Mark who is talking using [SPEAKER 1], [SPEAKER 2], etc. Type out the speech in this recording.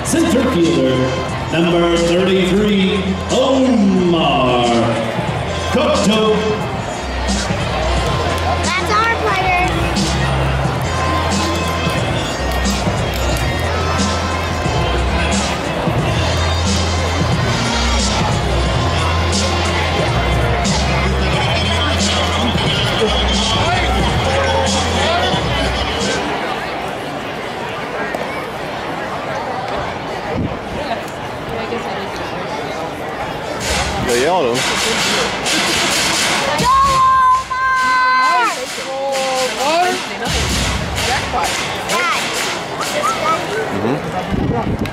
[SPEAKER 1] Center fielder, number 33, Omar Cotto.
[SPEAKER 2] That's our player.
[SPEAKER 3] They yelled at him.
[SPEAKER 2] Go, Omar!
[SPEAKER 4] Jackpot.
[SPEAKER 2] Dad.